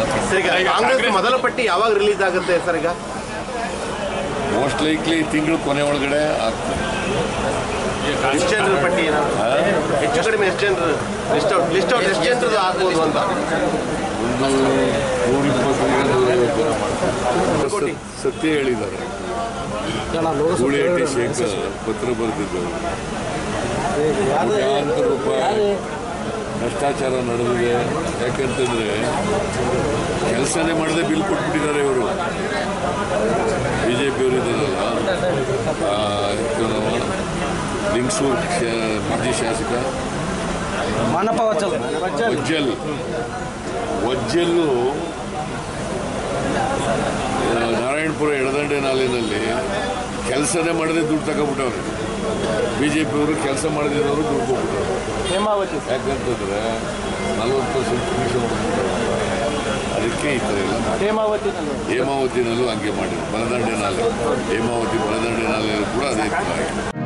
Sir, ಈಗ ಕಾಂಗ್ರೆಸ್ ಮೊದಲ ಪಟ್ಟಿ ಯಾವಾಗ ರಿಲೀಸ್ ಆಗುತ್ತೆ ಸರ್? ಈಗ ಮೋಸ್ಟ್ ಲೈಕ್ಲಿ ತಿಂಗಳು ಕೊನೆ ಒಳಗಡೆ ಆಗ್ತದೆ. ಎಷ್ಟು ಜನರ ಪಟ್ಟಿ ಹೆಚ್ಚು ಕಡಿಮೆ ಎಷ್ಟು ಜನರು ಲಿಸ್ಟ್ ಔಟ್ ಎಷ್ಟು ಜನರದ್ದು ಆಗ್ಬೋದು ಅಂತ? ಒಂದು 120-150 ಜನ ಮಾಡ್ತಾರೆ. ಸತ್ಯ ಹೇಳಿದ್ದಾರೆ. ಗೂಳಿಹಟ್ಟಿ ಶೇಖರ್ ಪತ್ರ ಬರೆದಿದ್ದರು. ಕೋಟ್ಯಾಂತರ ರೂಪಾಯಿ ಭ್ರಷ್ಟಾಚಾರ ನಡೆದಿದೆ. ಯಾಕಂತಂದರೆ ಕೆಲಸನೇ ಮಾಡದೆ ಬಿಲ್ ಕೊಟ್ಬಿಟ್ಟಿದ್ದಾರೆ ಇವರು. BJಪಿಯವರು ಇದ್ದಾರಲ್ಲ, ಲಿಂಗಸೂರು ಮಾಜಿ ಶಾಸಕ ವಜ್ಜಲ್ಲು ನಾರಾಯಣಪುರ ಎಡದಂಡೆ ನಾಲಿನಲ್ಲಿ ಕೆಲಸನೇ ಮಾಡದೆ ದುಡ್ಡು ತಗೊಬಿಟ್ಟವ್ರು. BJಪಿಯವರು ಕೆಲಸ ಮಾಡದಿದ್ದವರು ದುಡ್ಡು ಕೊಟ್ಬಿಟ್ಟವ್ರು. ಯಾಕಂತಂದರೆ 40% ಕಮಿಷನ್ ಕೊಟ್ಬಿಟ್ಟವ್ರು. ಅದಕ್ಕೆ ಈ ಥರ ಎಲ್ಲ ಹೇಮಾವತಿನಲ್ಲೂ ಹಂಗೆ ಮಾಡಿದ್ರು. ಬಲದಂಡೆ ನಾಲೆ, ಹೇಮಾವತಿ ಬಲದಂಡೆ ನಾಲೆಯಲ್ಲೂ ಕೂಡ ಅದೇ ಥರ ಆಗಿದೆ.